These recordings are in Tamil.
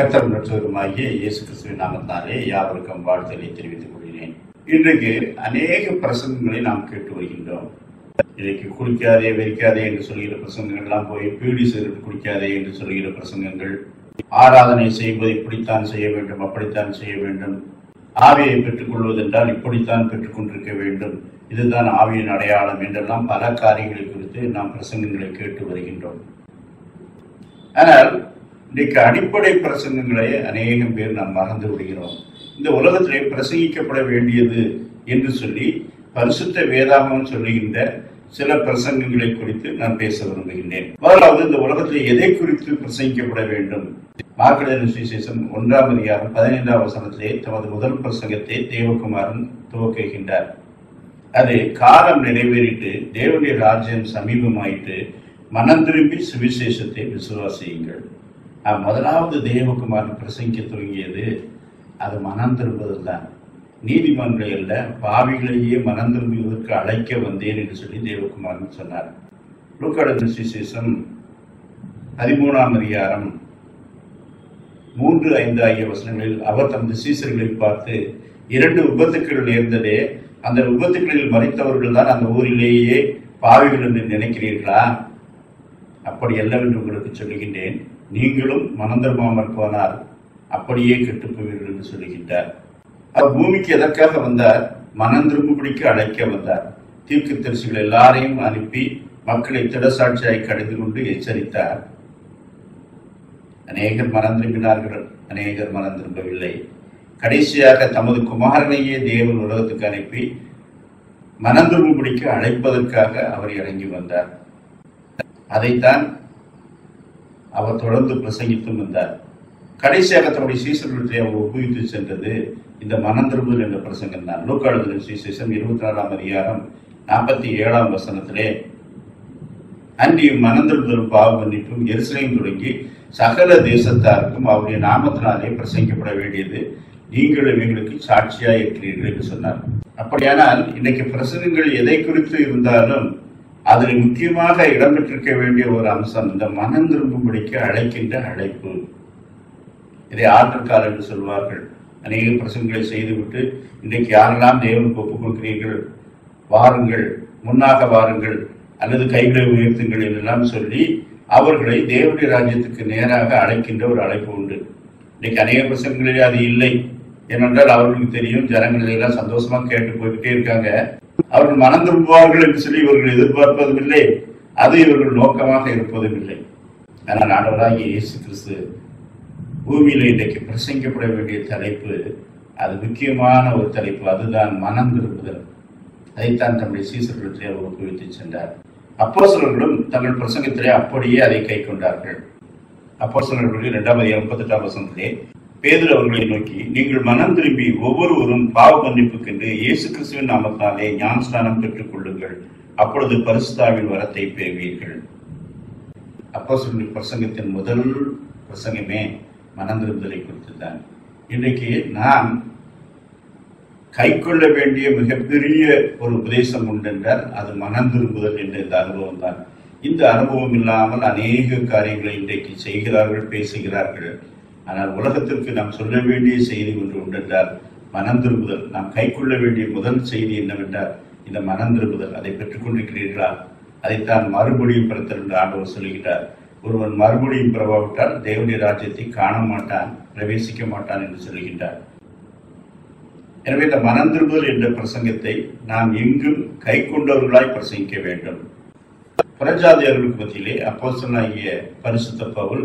கர்த்தரும் ரட்சகருமாகிய இயேசு கிறிஸ்துவின் நாமத்தினாலே யாவருக்கும் வாழ்த்துக்களை தெரிவித்துக் கொள்கிறேன். இன்றைக்கு அநேக பிரசங்கங்களை நாம் கேட்டு வருகின்றோம். இன்றைக்கு குடிக்காதே வெறிக்காதே என்று சொல்கிற பிரசங்கங்கள் எல்லாம் போய் பீடி சிகரெட் குடிக்காதே என்று சொல்கிற பிரசங்கங்கள், ஆராதனை செய்வது இப்படித்தான் செய்ய வேண்டும், அப்படித்தான் செய்ய வேண்டும், ஆவியை பெற்றுக் கொள்வதென்றால் இப்படித்தான் பெற்றுக் கொண்டிருக்க வேண்டும், இதுதான் ஆவியின் அடையாளம் என்றெல்லாம் பல காரியங்களை குறித்து நாம் பிரசங்கங்களை கேட்டு வருகின்றோம். ஆனால் இன்றைக்கு அடிப்படை பிரசங்கங்களை அநேகம் பேர் நாம் மறந்து விடுகிறோம். இந்த உலகத்திலே பிரசங்கிக்கப்பட வேண்டியது என்று சொல்லி பரிசுத்த வேதாகமம் சொல்லுகின்ற சில பிரசங்கங்களை குறித்து நான் பேச விரும்புகின்றேன். முதலாவது, இந்த உலகத்தில் எதை குறித்து பிரசங்கிக்கப்பட வேண்டும்? மார்க் எழுதின சுவிசேஷம் 1ஆம் அதிகாரம் 15ஆம் வசனத்திலே தமது முதல் பிரசங்கத்தை தேவகுமாரன் துவக்குகின்றார். அது காலம் நிறைவேறிட்டு தேவனுடைய ராஜ்யம் சமீபமாயிட்டு மனம் திரும்பி சுவிசேஷத்தை விசுவாசியுங்கள். முதலாவது தேவகுமாரன் பிரசங்கிக்க துவங்கியது அது மனம் திரும்புதல் தான். நீதிமன்றை அல்ல, பாவிகளையே மனம் திரும்புவதற்கு அழைக்க வந்தேன் என்று சொல்லி தேவகுமாரன் சொன்னார். லூக்கா எழுதின சுவிசேஷம் 13ஆம் அதிகாரம் 3, 5 ஆகிய வசனங்களில் அவர் தமது சீசர்களை பார்த்து, 2 விபத்துக்கள் நேர்ந்ததே, அந்த விபத்துக்களில் மறித்தவர்கள் தான் அந்த ஊரிலேயே பாவிகள் என்று நினைக்கிறீர்களா? அப்படி அல்லவென்று உங்களுக்கு சொல்லுகின்றேன், நீங்களும் மனம் திரும்பாமல் போனால் அப்படியே கெட்டுப் போவீர்கள் என்று சொல்லுகின்றார். அவர் பூமிக்கு எதற்காக வந்தார்? மனம் திரும்பும்படிக்கு அழைக்க வந்தார். தீர்க்கதரிசிகள் எல்லாரையும் அனுப்பி மக்களை திடசாட்சியாய் கடிந்து கொண்டு எச்சரித்தார். அநேகர் மனம் திரும்பினார்கள், அநேகர் மனம் திரும்பவில்லை. கடைசியாக தமது குமாரனையே தேவன் உலகத்துக்கு அனுப்பி மனம் திரும்பும்படிக்கு அழைப்பதற்காக அவர் இறங்கி வந்தார். அதைத்தான் அவர் தொடர்ந்து பிரசங்கித்தும் வந்தார். கடைசியாக தன்னுடைய சீசர்களுக்கு அவர் ஒப்புவித்து சென்றது இந்த மனம் திரும்புதல் என்ற பிரசங்கம் தான். லூக்கா எழுதின சுவிசேஷம் 24ஆம் அதிகாரம் 47ஆம் வசனத்திலே, அன்றியும் மனம் திரும்புதலும் பாவ மன்னிப்பும் எருசலேம் தொடங்கி சகல தேசத்தாருக்கும் அவருடைய நாமத்தினாலே பிரசங்கிக்கப்பட வேண்டியது, நீங்களும் எங்களுக்கு சாட்சியாய் இருக்கிறீர்கள் என்று சொன்னார். அப்படியானால் இன்னைக்கு பிரசங்கங்கள் எதை குறித்து இருந்தாலும் அதில் முக்கியமாக இடம்பெற்றிருக்க வேண்டிய ஒரு அம்சம் இந்த மனம் திரும்பும்படிக்கு அழைக்கின்ற அழைப்பு. இதை ஆற்றுக்கால் என்று சொல்வார்கள். அநேக பிரசங்களை செய்துவிட்டு இன்றைக்கு யாரெல்லாம் தேவனுக்கு ஒப்புக் கொடுக்கிறீர்கள், வாருங்கள், முன்னாக வாருங்கள், அல்லது கைகளை உயர்த்துங்கள் என்றெல்லாம் சொல்லி அவர்களை தேவனுடைய ராஜ்யத்துக்கு நேராக அழைக்கின்ற ஒரு அழைப்பு உண்டு. இன்னைக்கு அநேக பிரசங்களிலே அது இல்லை. ஏனென்றால் அவர்களுக்கு தெரியும், ஜனங்கள் எல்லாம் சந்தோஷமா கேட்டு போய்கிட்டே இருக்காங்க, அவர்கள் மனம் திரும்புவார்கள் என்று சொல்லி இவர்கள் எதிர்பார்ப்பதும் இல்லை, அது இவர்கள் நோக்கமாக இருப்பதும் இல்லை. ஆனால் ஆண்டவராகிய இயேசு கிறிஸ்து பூமியில இன்றைக்கு பிரசங்கிக்கப்பட வேண்டிய தலைப்பு, அது முக்கியமான ஒரு தலைப்பு, அதுதான் மனம் திரும்புதல். அதைத்தான் தம்முடைய சீசர்களிடத்திலே அவர் ஒப்புவித்து சென்றார். அப்போஸ்தலர்களும் தங்கள் பிரசங்கத்திலே அப்படியே அதை கை கொண்டார்கள். அப்போஸ்தலர்களுக்கு 2ஆம் அதிகாரம் 38ஆம் வசனத்திலே பேதுரு அவர்களை நோக்கி, நீங்கள் மனம் திரும்பி ஒவ்வொருவரும் பாவ மன்னிப்புக்கென்று இயேசு கிறிஸ்துவின் நாமத்தாலே ஞானஸ்நானம் பெற்றுக் கொள்ளுங்கள், அப்பொழுது பரிசுத்தாவின் வரத்தை பெறுவீர்கள். அப்போஸ்தலர்களுடைய பிரசங்கத்தின் முதல் பிரசங்கமே மனம் திரும்புதலை குறித்து தான். இன்றைக்கு நாம் கை கொள்ள வேண்டிய மிகப்பெரிய ஒரு உபதேசம் உண்டென்றால் அது மனம் திரும்புதல் என்ற இந்த அனுபவம் தான். இந்த அனுபவம் இல்லாமல் அநேக காரியங்களை இன்றைக்கு செய்கிறார்கள், பேசுகிறார்கள். ஆனால் உலகத்திற்கு நாம் சொல்ல வேண்டிய செய்தி ஒன்று உண்டென்றால் மனம் திரும்புதல். நாம் கை கொள்ள வேண்டிய முதல் செய்தி என்னவென்றால் இந்த மனம் திரும்புதல். அதை பெற்றுக் கொண்டிருக்கிறீர்களா? அதைத்தான் மறுபடியும் பிறத்தல் என்று ஆண்டவர் சொல்லுகிறார். ஒருவன் மறுபடியும் பிறவாவிட்டால் தேவனுடைய ராஜ்யத்தை காண மாட்டான், பிரவேசிக்க மாட்டான் என்று சொல்லுகின்றார். எனவே இந்த மனம் திரும்புதல் என்ற பிரசங்கத்தை நாம் எங்கும் கை கொண்டவர்களாய் பிரசங்கிக்க வேண்டும். புறஜாதியர்களுக்கு மத்தியிலே அப்போஸ்தலனாகிய பரிசுத்த பவுல்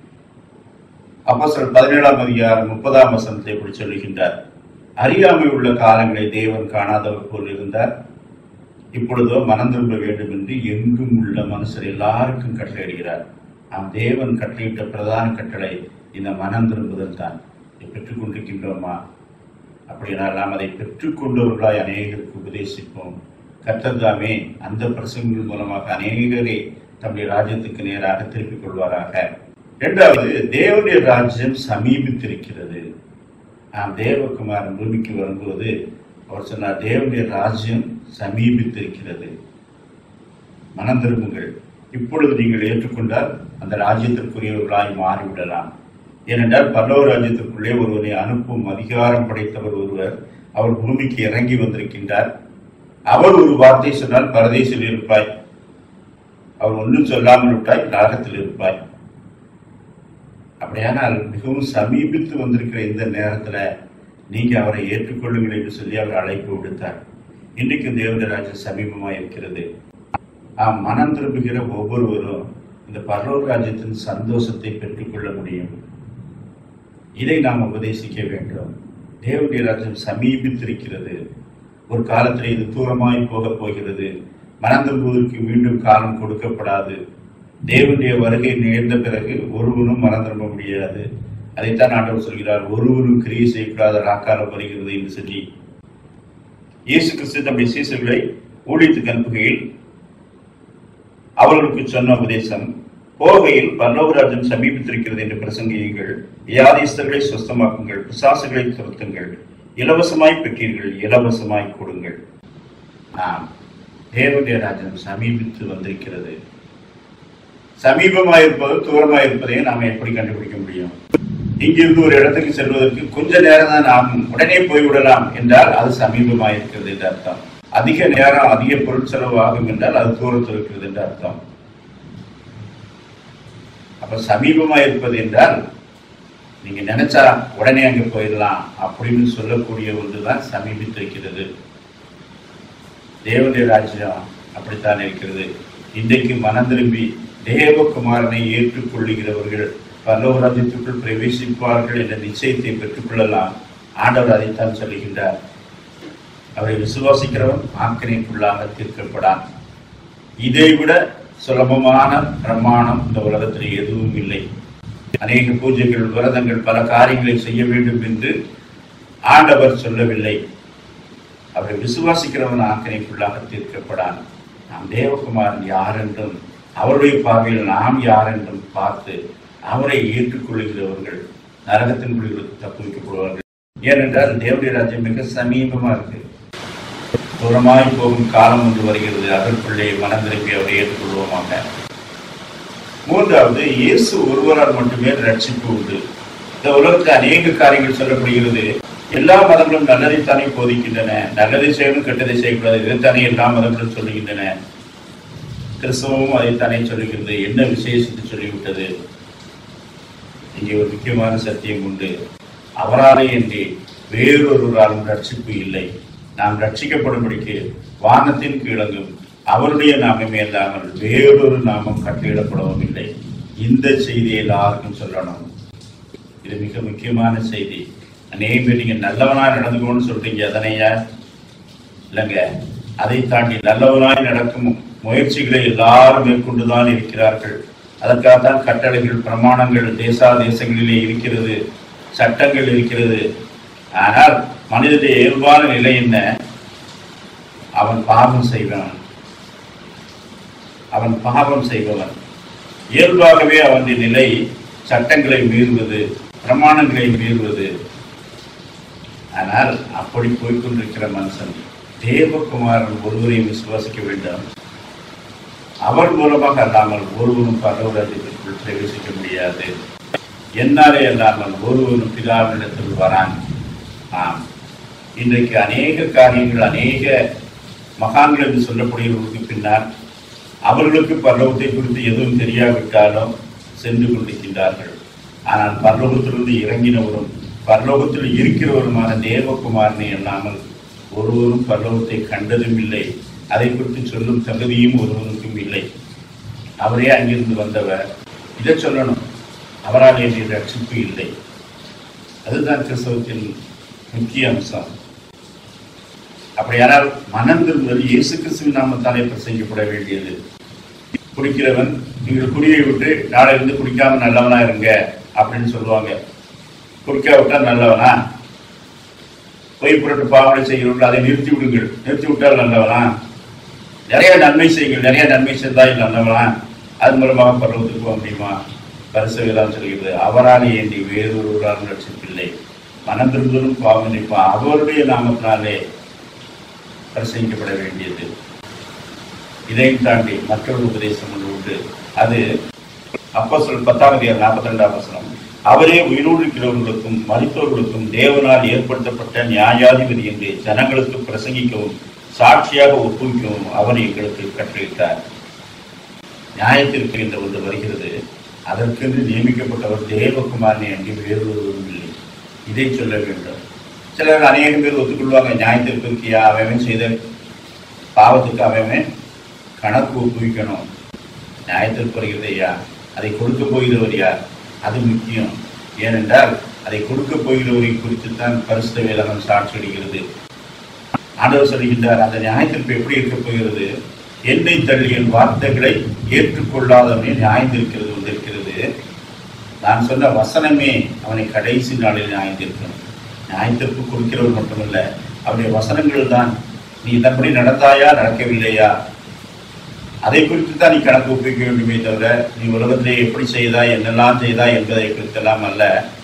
அப்போஸ்தலர் 17ஆம் அதிகாரம் 30ஆம் வசனத்தை இப்படி சொல்லுகின்றார், அறியாமை உள்ள காலங்களை தேவன் காணாதவர் போல் இருந்தார், இப்பொழுதோ மனம் திரும்ப வேண்டும் என்று எங்கும் உள்ள மனுஷர் எல்லாருக்கும் கட்டளையிடுகிறார். நாம் தேவன் கட்டளையிட்ட பிரதான கட்டளை இந்த மனம் திரும்புதல் தான். இதை பெற்றுக் கொண்டிருக்கின்றோமா? அப்படினால் நாம் அதை பெற்றுக்கொண்டவர்களாய் அநேகருக்கு உபதேசிப்போம். கர்த்தர் தாமே அந்த பிரசங்கங்கள் மூலமாக அநேகரை தம்முடைய ராஜ்யத்துக்கு நேராக திருப்பிக் கொள்வாராக. இரண்டாவது, தேவனுடைய ராஜ்யம் சமீபித்திருக்கிறது. நாம் தேவகுமாரன் பூமிக்கு வரும்போது அவர் சொன்னார், தேவனுடைய ராஜ்யம் சமீபித்திருக்கிறது, மனம் திரும்புங்கள், இப்பொழுது நீங்கள் ஏற்றுக்கொண்டால் அந்த ராஜ்யத்திற்குரியவர்களாய் மாறிவிடலாம். ஏனென்றால் பரலோக ராஜ்யத்திற்குள்ளே ஒருவனை அனுப்பும் அதிகாரம் படைத்தவர் ஒருவர் அவர் பூமிக்கு இறங்கி வந்திருக்கின்றார். அவர் ஒரு வார்த்தை சொன்னால் பரதேசில் இருப்பாய், அவர் ஒன்றும் சொல்லாமல் விட்டாய் நரகத்தில் இருப்பாய். அப்படியானால் மிகவும் சமீபித்து வந்திருக்கிற இந்த நேரத்துல நீங்க அவரை ஏற்றுக்கொள்ளுங்கள் என்று சொல்லி அவர் அழைப்பு விடுத்தார். இன்றைக்கு தேவனுடைய ராஜ்யம் சமீபமாக இருக்கிறது. மனம் திரும்புகிற ஒவ்வொருவரும் இந்த பரலோக ராஜ்யத்தின் சந்தோஷத்தை பெற்றுக்கொள்ள முடியும். இதை நாம் உபதேசிக்க வேண்டும். தேவனுடைய ராஜ்யம் சமீபித்திருக்கிறது. ஒரு காலத்தில் இது தூரமாய் போகப் போகிறது. மனம் திரும்புவதற்கு மீண்டும் காலம் கொடுக்கப்படாது. தேவனுடைய வருகை நேர்ந்த பிறகு ஒருவனும் மனம் திரும்ப முடியாது. அதைத்தான் ஆண்டவர் சொல்கிறார், ஒருவனும் கிரியை செய்யக்கூடாத ராக்காலம் வருகிறது என்று சொல்லி. இயேசு கிறிஸ்து தம்முடைய சீசர்களை ஊழியத்துக்கு அனுப்புகையில் அவர்களுக்கு சொன்ன உபதேசம், போகையில் பரலோக ராஜ்யம் சமீபித்திருக்கிறது என்று பிரசங்கியுங்கள், வியாதிஸ்தர்களை சுஸ்தமாக்குங்கள், பிசாசுகளை துரத்துங்கள், இலவசமாய் பெற்றீர்கள், இலவசமாய் கொடுங்கள். தேவனுடைய ராஜ்யம் சமீபித்து வந்திருக்கிறது. சமீபமாயிருப்பது தூரமாயிருப்பதையும் நாம் எப்படி கண்டுபிடிக்க முடியும்? இங்கிருந்து ஒரு இடத்துக்கு செல்வதற்கு கொஞ்ச நேரம் தான் நாம் உடனே போய்விடலாம் என்றால் அது சமீபமாயிருக்கிறது என்று அர்த்தம். அதிக நேரம் அதிக பொருட்செலவு ஆகும் என்றால் அது தூரத்தில் இருக்கிறது என்று அர்த்தம். அப்ப சமீபமாயிருப்பது என்றால் நீங்க நினைச்சா உடனே அங்க போயிடலாம் அப்படின்னு சொல்லக்கூடிய ஒன்றுதான் சமீபித்திருக்கிறது. தேவனுடைய ராஜ்யம் அப்படித்தான் இருக்கிறது. இன்றைக்கு மனம் திரும்பி தேவகுமாரனை ஏற்றுக்கொள்ளுகிறவர்கள் பரலோக ராஜ்யத்திற்குள் பிரவேசிப்பார்கள் என்ற நிச்சயத்தை பெற்றுக்கொள்ளலாம். ஆண்டவர் அதைத்தான் சொல்லுகின்றார். அவரை விசுவாசிக்கிறவன் ஆக்கினைக்குள்ளாக தீர்க்கப்படான். இதைவிட சுலபமான பிரமாணம் இந்த உலகத்தில் எதுவும் இல்லை. அநேக பூஜைகள், விரதங்கள், பல காரியங்களை செய்ய வேண்டும் என்று ஆண்டவர் சொல்லவில்லை. அவரை விசுவாசிக்கிறவன் ஆக்கினைக்குள்ளாக தீர்க்கப்படான். நாம் தேவகுமாரன் யார் என்றும் அவருடைய பார்வையில் நாம் யார் என்றும் பார்த்து அவரை ஏற்றுக்கொள்ளுகிறவர்கள் நரகத்தின் குழிகளுக்கு தப்புவிக்கப்படுவார்கள். ஏனென்றால் தேவனுடைய ராஜ்யம் மிக சமீபமா இருக்கு. தூரமாய் போகும் காலம் ஒன்று வருகிறது. அதற்குள்ளே மனம் திரும்பி அவரை ஏற்றுக்கொள்வோமாக. மூன்றாவது, இயேசு ஒருவரால் மட்டுமே ரட்சிப்பு உண்டு. இந்த உலகத்தில் அநேக காரியங்கள் சொல்லப்படுகிறது. எல்லா மதங்களும் நல்லதைத்தானே போதிக்கின்றன. நல்லதை செய்யணும், கெட்டதை செய்யக்கூடாது, இதைத்தானே எல்லா மதங்களும் சொல்லுகின்றன. கிறிஸ்தவமும் அதைத்தானே சொல்லுகிறது. என்ன விசேஷத்தை சொல்லிவிட்டது? இங்கே ஒரு முக்கியமான சத்தியம் உண்டு. அவராலே என்று வேறொருவராலும் ரட்சிப்பு இல்லை. நாம் ரட்சிக்கப்படும்படிக்கு வானத்தின் கீழங்கும் அவருடைய நாமமே இல்லாமல் வேறொரு நாமம் கட்டளையிடப்படவும் இல்லை. இந்த செய்தியை எல்லாருக்கும் சொல்லணும். இது மிக முக்கியமான செய்தி. அநேக பேர் நீங்க நல்லவனாய் நடந்துக்கணும்னு சொல்றீங்க. அதனையா இல்லைங்க, அதை தாண்டி நல்லவனாய் நடக்கும் முயற்சிகளை எல்லாரும் மேற்கொண்டுதான் இருக்கிறார்கள். அதற்காகத்தான் கட்டளைகள், பிரமாணங்கள் தேசங்களிலே இருக்கிறது, சட்டங்கள் இருக்கிறது. ஆனால் மனிதனுடைய இயல்பான நிலை என்ன? அவன் பாவம் செய்வன். அவன் பாவம் செய்பவன். இயல்பாகவே அவனுடைய நிலை சட்டங்களை மீறுவது, பிரமாணங்களை மீறுவது. ஆனால் அப்படி போய்கொண்டிருக்கிற மனுஷன் தேவகுமாரன் ஒருவரை விசுவாசிக்க வேண்டும். அவர் மூலமாக அல்லாமல் ஒருவரும் பரலோக ராஜ்யத்திற்குள் பிரவேசிக்க முடியாது. என்னாலே அல்லாமல் ஒருவரும் பிதாவினிடத்தில் வரான். இன்றைக்கு அநேக காரியங்கள், அநேக மகான்கள் என்று சொல்லப்படுகிறவர்களுக்கு பின்னால் அவர்களுக்கு பரலோகத்தை குறித்து எதுவும் தெரியாவிட்டாலும் சென்று கொண்டிருக்கின்றார்கள். ஆனால் பரலோகத்திலிருந்து இறங்கினவரும் பரலோகத்தில் இருக்கிறவருமான தேவகுமாரனை அல்லாமல் ஒருவரும் பரலோகத்தை கண்டதும் இல்லை. அதை குறித்து சொல்லும் தகுதியும் ஒருவருக்கும் இல்லை. அவரே அங்கிருந்து வந்தவர். இதை சொல்லணும். அவரால் என்ற ரட்சிப்பு இல்லை. அதுதான் கிறிஸ்தவத்தின் முக்கிய அம்சம். அப்படியானால் மனம் திரும்புதல் இயேசு கிறிஸ்துவின் நாமத்தாலே பிரசங்கிக்கப்பட வேண்டியது. குடிக்கிறவன், நீங்கள் குடியை விட்டு நாளையிலிருந்து குடிக்காம நல்லவனா இருங்க அப்படின்னு சொல்லுவாங்க. குடிக்காவிட்டா நல்லவனா? பொய் புரட்டு பாவனை செய்கிறவர்கள் அதை நிறுத்தி விடுங்கள். நிறுத்தி விட்டால் நல்லவனா? நிறைய நன்மை செய்யுங்கள். நிறைய நன்மை செய்தால் நல்லவனா? அது மூலமாக பரலோகத்துக்கு போக முடியுமா? பரிசுதான் சொல்கிறது, அவரால் ஏந்தி வேறொருவரால் ரட்சிப்பில்லை. மனம் திரும்புதலும் பாவம் நிற்பான் அவருடைய நாமத்தினாலே பிரசங்கிக்கப்பட வேண்டியது. இதையும் தாண்டி மற்றொரு உபதேசம் ஒன்று உண்டு. அது அப்போஸ்தலர் 10 42 அவரே உயிரோடு இருக்கிறவர்களுக்கும் மரித்தவர்களுக்கும் தேவனால் ஏற்படுத்தப்பட்ட நியாயாதிபதி என்று ஜனங்களுக்கு பிரசங்கிக்கவும் சாட்சியாக ஒப்புவிக்கவும் அவர் எங்களுக்கு கட்டளையிட்டார். நியாயத்திற்கு என்ற ஒன்று வருகிறது. அதற்கென்று நியமிக்கப்பட்டவர் தேவகுமாரனை அன்றி வேறொருவரும் இல்லை. இதை சொல்ல வேண்டும். சிலர் அநேகம் பேர் ஒத்துக்கொள்வாங்க, நியாயத்திற்கு அவன் செய்த பாவத்துக்கு அவன் கணக்கு ஒப்புவிக்கணும். நியாயத்திற்கு வருகிறது யார், அதை கொடுக்க போகிறவர் யார், அது முக்கியம். ஏனென்றால் அதை கொடுக்க போகிறவரை குறித்து தான் பரிசுத்த வேதம் சாட்சி அளிக்கிறது. ஆண்டவர் சொல்கின்றார், அந்த நியாயத்திற்கு எப்படி இருக்க போகிறது? என்னை தள்ளி என் வார்த்தைகளை ஏற்றுக்கொள்ளாதவனே நியாயந்திருக்கிறது வந்திருக்கிறது. நான் சொன்ன வசனமே அவனை கடைசி நாளில் நியாயந்திருக்கணும். நியாயத்திற்கு கொடுக்கிறவர் மட்டுமல்ல, அவருடைய வசனங்கள் தான். நீ தன்படி நடந்தாயா நடக்கவில்லையா, அதை குறித்து தான் நீ கணக்கு ஒப்பிக்க வேண்டுமே தவிர நீ உலகத்திலே எப்படி செய்தாய் என்னெல்லாம் செய்தாய் என்பதை குறித்தெல்லாம் அல்ல.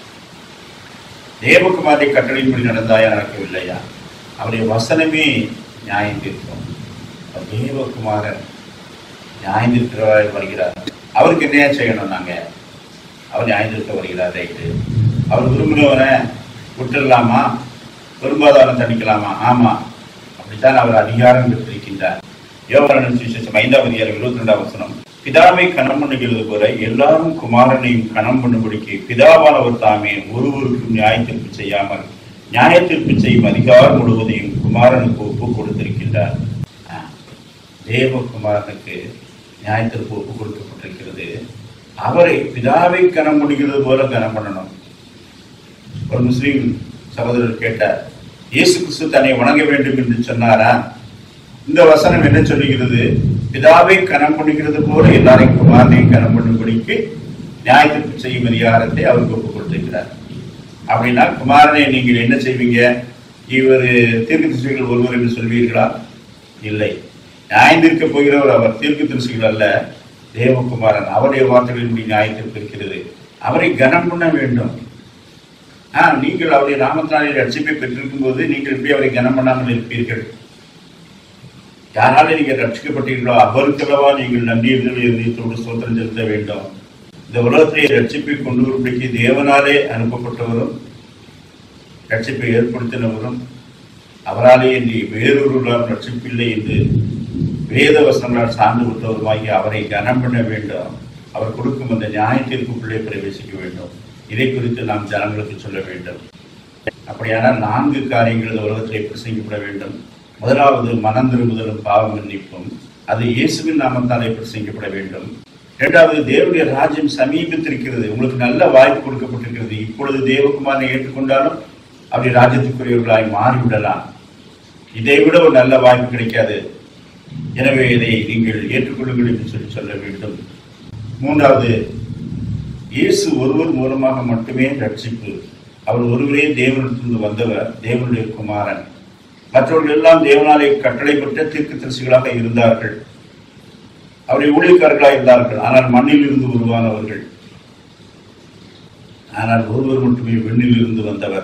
தேவகுமாரை கட்டளையின்படி நடந்தாயா நடக்கவில்லையா, அவருடைய வசனமே நியாயம் தீர்க்கும். தேவகுமாரன் நியாயம் தீர்க்கிறவராய் வருகிறார். அவருக்கு என்ன செய்யணும்? அவர் நியாயம் தீர்க்க வருகிறார். ரைட்டு. அவர் விரும்பினவனை விட்டுடலாமா, விரும்பாதவனை தண்டிக்கலாமா? ஆமா, அப்படித்தான் அவர் அதிகாரம் பெற்றிருக்கின்றார். யோவான் சுவிசேஷம் 5ஆம் அதிகாரம் 22ஆம் வசனம், பிதாவை கனம் பண்ணுகிறது போல எல்லாரும் குமாரனையும் கனம் பண்ணும்படிக்கு பிதாவானவர் தாமே ஒருவருக்கும் நியாயத்தீர்ப்பு செய்யாமல் நியாயத்தீர்ப்பு செய்யும் அதிகாரம் முழுவதையும் குமாரனுக்கு ஒப்பு கொடுத்திருக்கின்றார். தேவகுமாரனுக்கு நியாயத்தீர்ப்பு ஒப்பு கொடுக்கப்பட்டிருக்கிறது. அவரை பிதாவை கனம் பண்ணுகிறது போல கனம் பண்ணணும். ஒரு முஸ்லீம் சகோதரர் கேட்டார், இயேசு கிறிஸ்து தன்னை வணங்க வேண்டும் என்று சொன்னாரா? இந்த வசனம் என்ன சொல்லுகிறது? பிதாவை கனம் பண்ணுகிறது போல எல்லாரையும் குமாரனையும் கனம் பண்ணும்படிக்கு நியாயத்தீர்ப்பு செய்யும் அதிகாரத்தை அவருக்கு ஒப்புக் கொடுத்திருக்கிறார். அப்படின்னா குமாரனை நீங்கள் என்ன செய்வீங்க? இவர் தீர்க்கதரிசிகள் ஒருவர் என்று சொல்வீர்களா? இல்லை. நியாயந்திருக்க போகிறவர் அவர். தீர்க்கதரிசிகள் அல்ல, தேவகுமாரன். அவருடைய வார்த்தைகளின்படி நியாயத்திற்கு இருக்கிறது. அவரை கனம் பண்ண வேண்டும். நீங்கள் அவருடைய நாமத்தினாலே ரட்சிப்பை பெற்றிருக்கும் போது நீங்கள் எப்படி அவரை கனம் பண்ணாமல் இருப்பீர்கள்? யாரால நீங்கள் ரட்சிக்கப்பட்டீர்களோ அவருக்கெல்லவா நீங்கள் நன்றியர்கள் இருதயத்தோடு ஸ்தோத்திரம் செலுத்த வேண்டும். இந்த உலகத்தை ரட்சிப்பை கொண்டு வரும்படிக்கு தேவனாலே அனுப்பப்பட்டவரும் ரட்சிப்பை ஏற்படுத்தினவரும் அவராலே என்று வேறொருவரால் ரட்சிப்பில்லை என்று வேத வசனங்களால் சார்ந்து விட்டவருமாகி அவரை கனம் பண்ண வேண்டும். அவர் கொடுக்கும் அந்த நியாயத்திற்குள்ளே பிரவேசிக்க வேண்டும். இதை குறித்து நாம் ஜனங்களுக்கு சொல்ல வேண்டும். அப்படியானால் 4 காரியங்கள் இந்த உலகத்திலே பிரசங்கிக்கப்பட வேண்டும். முதலாவது மனம் திரும்புதலும் பாவ மன்னிப்பும், அது இயேசுவின் நாமத்தாலே பிரசங்கிக்கப்பட வேண்டும். 2வது தேவனுடைய ராஜ்யம் சமீபத்திருக்கிறது. உங்களுக்கு நல்ல வாய்ப்பு கொடுக்கப்பட்டிருக்கிறது. இப்பொழுது தேவகுமாரனை ஏற்றுக்கொண்டாலும் அப்படி ராஜ்யத்துக்குரியவர்களாய் மாறிவிடலாம். இதை விட ஒரு நல்ல வாய்ப்பு கிடைக்காது. எனவே இதை நீங்கள் ஏற்றுக்கொள்ளுங்கள் என்று சொல்ல வேண்டும். 3வது, இயேசு ஒருவர் மூலமாக மட்டுமே ரட்சிப்பு. அவர் ஒருவரே தேவனிடத்திலிருந்து வந்தவர், தேவனுடைய குமாரன். மற்றவர்கள் எல்லாம் தேவனாலே கட்டளை பெற்ற தீர்க்கதரிசிகளாக இருந்தார்கள். அவருடைய ஊழியக்காரர்களாக இருந்தார்கள். ஆனால் மண்ணில் இருந்து உருவானவர்கள். ஆனால் ஒருவர் மட்டுமே விண்ணில் இருந்து வந்தவர்.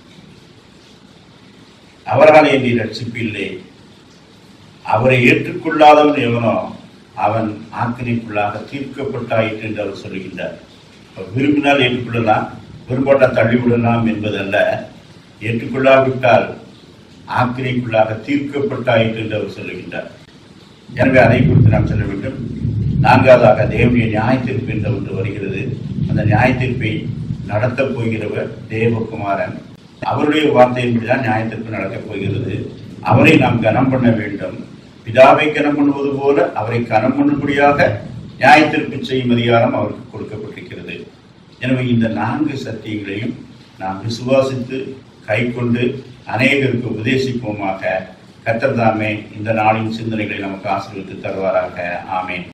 அவரால் இனி ரட்சிப்பு இல்லை. அவரை ஏற்றுக்கொள்ளாதவன் எவனோ அவன் ஆக்கினைக்குள்ளாக தீர்க்கப்பட்டாயிற்று என்று அவர் சொல்லுகின்றார். விரும்பினால் ஏற்றுக்கொள்ளலாம், விரும்பாட்டால் தள்ளிவிடலாம் என்பதல்ல. ஏற்றுக்கொள்ளாவிட்டால் ஆக்கினைக்குள்ளாக தீர்க்கப்பட்டாயிற்று என்று அவர் சொல்லுகின்றார். எனவே அதை குறித்து நாம் சொல்ல வேண்டும். 4வதாக தேவனுடைய நியாயத்தீர்ப்பு என்ற ஒன்று வருகிறது. அந்த நியாயத்தீர்ப்பை நடத்தப் போகிறவர் தேவகுமாரன். அவருடைய வார்த்தையின்படிதான் நியாயத்தீர்ப்பு நடக்கப் போகிறது. அவரை நாம் கனம் பண்ண வேண்டும். பிதாவை கனம் பண்ணுவது போல அவரை கனம் பண்ணும்படியாக நியாயத்தீர்ப்பு செய்யும் அதிகாரம் அவருக்கு கொடுக்கப்பட்டிருக்கிறது. எனவே இந்த 4 சத்தியங்களையும் நாம் விசுவாசித்து கைக்கொண்டு அநேகருக்கு உபதேசிப்போமாக. கர்த்தர் தாமே இந்த நாளின் சிந்தனைகளை நமக்கு ஆசீர்வதித்து தருவாராக. ஆமேன்.